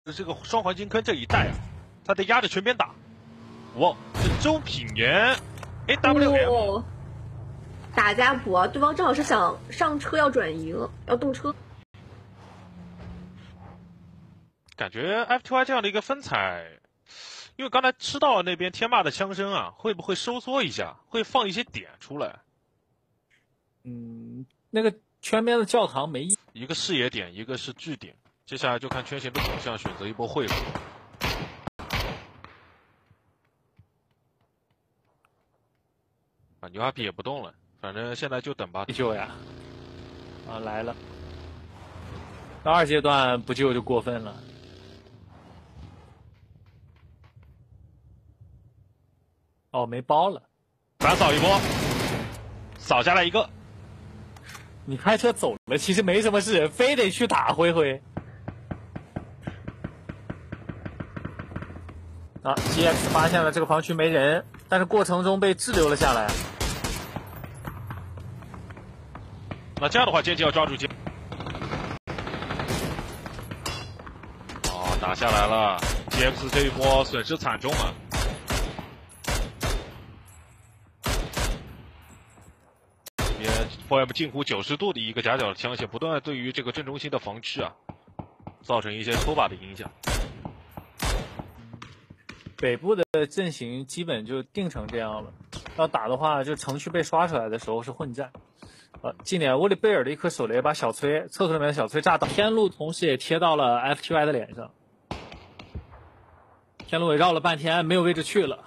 这个双黄金坑这一带啊，他得压着全边打。哇，这周品言，哎 ，W 打家补啊！对方正好是想上车要转移了，要动车。 感觉 FTY 这样的一个分彩，因为刚才吃到那边天霸的枪声啊，会不会收缩一下，会放一些点出来？ 那个圈边的教堂没一个视野点，一个是据点，接下来就看圈型的走向，选择一波汇合。啊，牛阿皮也不动了，反正现在就等吧。 救呀！啊，来了。到2阶段不救就过分了。哦，没包了。 反扫一波，扫下来一个。 你开车走了，其实没什么事，非得去打灰灰。啊 ，GX 发现了这个防区没人，但是过程中被滞留了下来。 那这样的话，剑姬要抓住剑。哦，打下来了 ，GX 这一波损失惨重啊。4M 近乎90度的一个夹角的枪械，不断对于这个正中心的防区啊，造成一些拖把的影响。 北部的阵型基本就定成这样了，要打的话，就城区被刷出来的时候是混战。近点沃利贝尔的一颗手雷把小崔厕所里面的小崔炸倒，天路同时也贴到了 FTY 的脸上。天路也绕了半天，没有位置去了。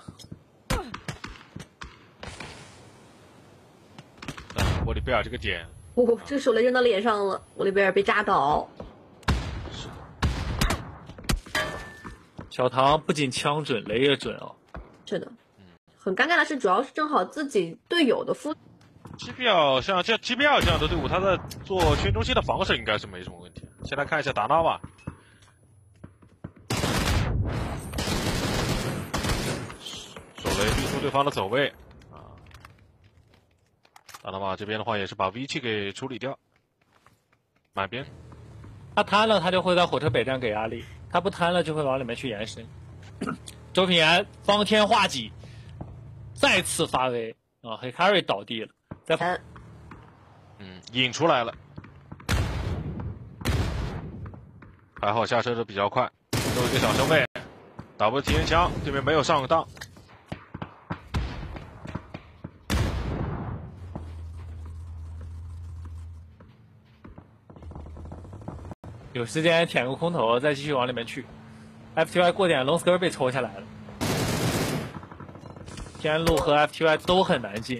沃利贝尔这个点， 这个手雷扔到脸上了，沃利贝尔被炸倒。 是。 小唐不仅枪准，雷也准哦。 是的。很尴尬的是，主要是正好自己队友的夫。 GBL 像这 GBL 这样的队伍，他在做圈中心的防守应该是没什么问题。先来看一下达纳瓦，手雷逼出对方的走位啊。达纳瓦这边的话也是把 V 器给处理掉，满边。 他贪了，他就会在火车北站给压力；他不贪了，就会往里面去延伸。周品言方天画戟，再次发威啊！黑 carry 倒地了。 引出来了，还好下车的比较快，有一个小身位，打不体验枪，这边没有上当。 有时间舔个空投，再继续往里面去。FTY 过点龙 skr 被抽下来了，天路和 FTY 都很难进。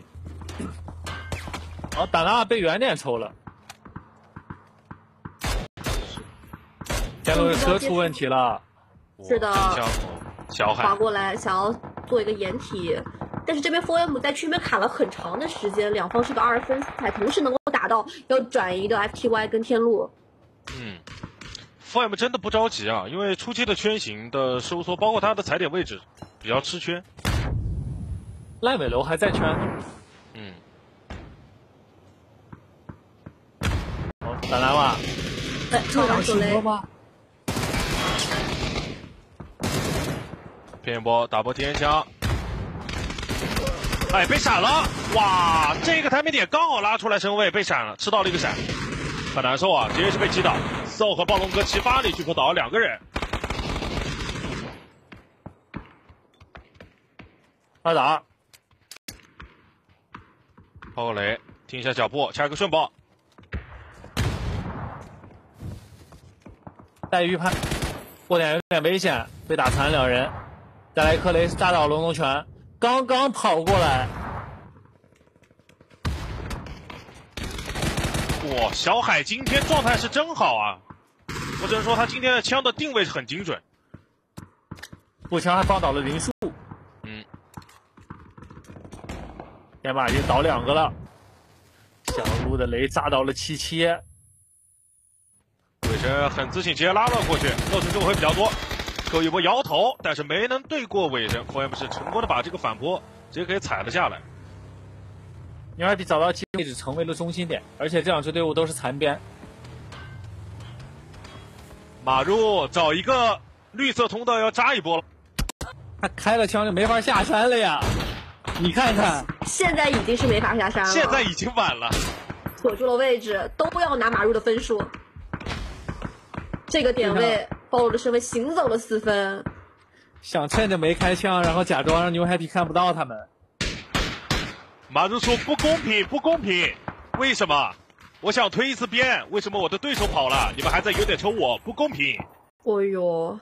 哦，达纳被远点抽了，天路的车出问题了。 是的， 小海滑过来想要做一个掩体，但是这边 4M 在区边卡了很长的时间，两方是个2分赛，同时能够打到要转移的 FTY 跟天路。 4M 真的不着急啊，因为初期的圈型的收缩，包括它的踩点位置比较吃圈。 烂尾楼还在圈。打蓝瓦， 这张手雷吗？ 偏一波打波体验枪，哎，被闪了！哇，这个台面点刚好拉出来身位，被闪了，吃到了一个闪，很难受啊，直接是被击倒。SO 和暴龙哥齐发力去破倒了2个人。 2打2， 抛个雷，听一下脚步，下一个顺爆。 带预判，过点有点危险，被打残2人。再来一颗雷炸倒龙龙泉，刚刚跑过来。 哇，小海今天状态是真好啊！我只能说他今天的枪的定位是很精准。 步枪还放倒了林树。天马已经倒2个了。小鹿的雷炸倒了77。 尾神很自信，直接拉了过去，造成救回比较多。扣一波摇头，但是没能对过尾神。4M 是成功的把这个反坡直接给踩了下来。 牛二比找到位置成为了中心点，而且这2支队伍都是残边。 马入找一个绿色通道要扎一波了。 他开了枪就没法下山了呀！你看看， 现在已经是没法下山了。 现在已经晚了。 锁住了位置，都要拿马入的分数。这个点位暴露的身份，行走了4分。 想趁着没开枪，然后假装让牛 happy 看不到他们。 马入说不公平，不公平，为什么？我想推一次边，为什么我的对手跑了，你们还在有点抽我，不公平。 哦呦。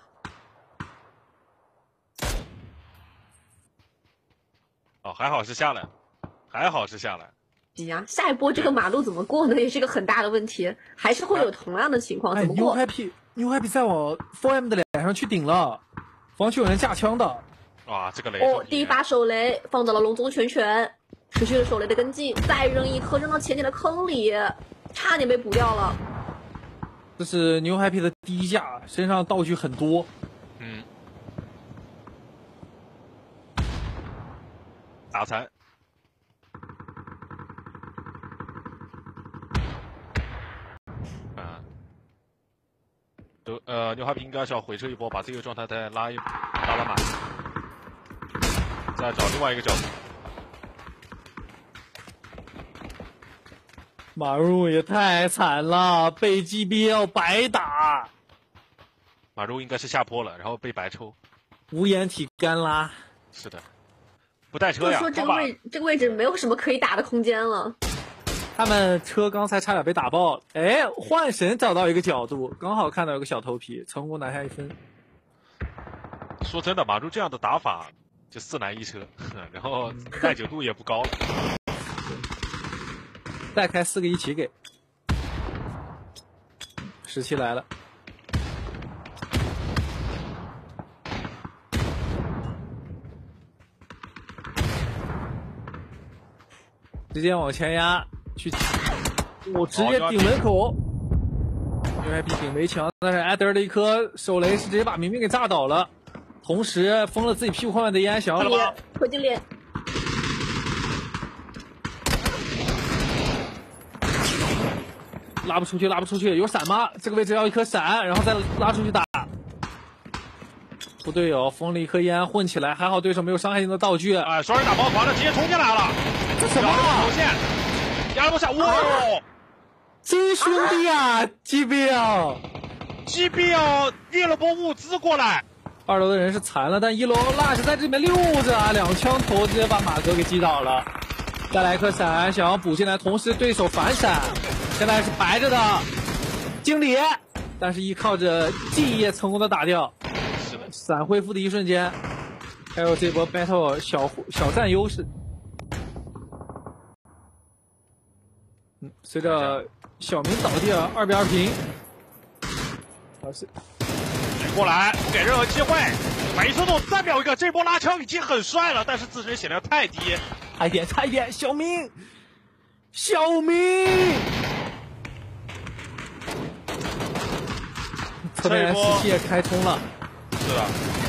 哦，还好是下来，还好是下来。 呀，下一波这个马路怎么过呢？也是个很大的问题，还是会有同样的情况。怎么过？ 牛 happy 再往 4M 的脸上去顶了，防区有人架枪的。 哇，这个雷！ 哦，第一发手雷放到了龙宗拳拳，持续的手雷的跟进，再扔一颗扔到前点的坑里，差点被补掉了。 这是牛 happy 的第一架，身上道具很多。 打残。牛 happy 应该是要回撤一波，把这个状态再拉满，再找另外一个角度。 马入也太惨了，被击标白打。 马入应该是下坡了，然后被白抽， 无掩体干拉。 是的，不带车呀。 就说这个位置没有什么可以打的空间了。 他们车刚才差点被打爆了，哎，幻神找到一个角度，刚好看到有个小头皮，成功拿下1分。 说真的，马入这样的打法就4难1车，然后耐久度也不高了。 再开4个一起给。17来了。直接往前压，去，我直接顶门口，牛 happy 顶围墙，但是艾德的一颗手雷是直接把明明给炸倒了，同时封了自己屁股后面的烟，想要推进脸， 拉不出去，拉不出去，有闪吗？这个位置要一颗闪，然后再拉出去打。不队友封了一颗烟混起来，还好对手没有伤害性的道具。 哎，双人打爆团了，直接冲进来了。 这什么？ 头线，压不下，哇！ 真兄弟啊，机兵运了波物资过来。 2楼的人是残了，但1楼辣是在这里面溜着，2枪头直接把马哥给击倒了。再来一颗闪，想要补进来，同时对手反闪，现在是白着的经理，但是依靠着记忆成功的打掉。 是的， 闪恢复的一瞬间，还有这波 battle 小占优势。随着小明倒地了，2比2平。 过来，不给任何机会。每速度3秒一个，这波拉枪已经很帅了，但是自身血量太低。 差一点，小明，侧面17也开通了。 是的，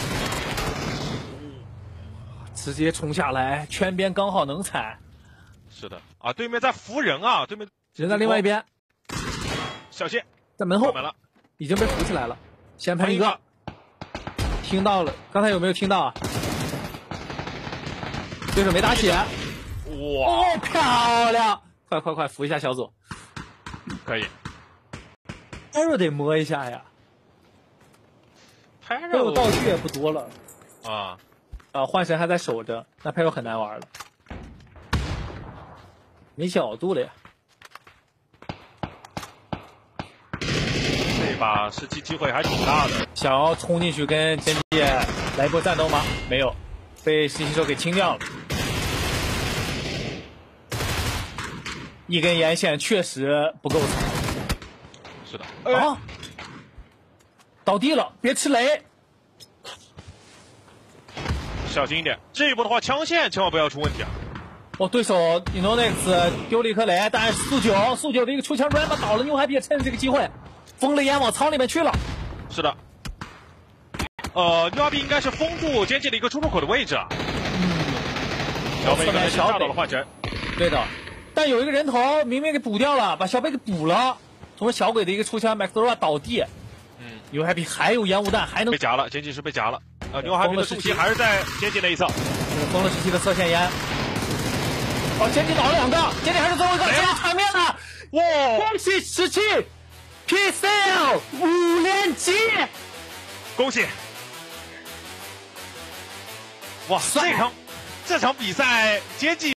直接冲下来，圈边刚好能踩。 是的啊，对面在扶人啊，对面人在另外一边， 小心， 在门后， 了， 已经被扶起来了。先喷一个，听到了，刚才有没有听到啊？对手没打起，哇，哦，漂亮！快，扶一下小左， 可以。 Pyro 得摸一下呀。Pyro 道具也不多了。幻神还在守着，那 Pyro 很难玩了。没角度了呀。 这把吃鸡机会还挺大的。 想要冲进去跟真界来一波战斗吗？没有，被实习手给清掉了。一根沿线确实不够惨。 是的。 啊！倒地了，别吃雷。 小心一点，这一波的话枪线千万不要出问题啊。 哦，对手 Inonix 丢了一颗雷，但是速九的一个出枪 Rambo 倒了，牛还别趁这个机会封了烟往仓里面去了。 是的。牛 RB 应该是封住边界的一个出入口的位置啊。小北给炸倒了幻神。 对的，但有一个人头明明给补掉了，把小北给补了。同时小鬼的一个出枪 Max Dora 倒地。 牛海比还有烟雾弹，还能被夹了，监禁师被夹了。牛海比的重心还是在监禁那一侧。 封了时期的侧线烟。哦，监禁倒了2个，监禁还是最后一个，这是场面的。哇！恭喜17 PCL 5连击！ 恭喜！哇，这场比赛监禁。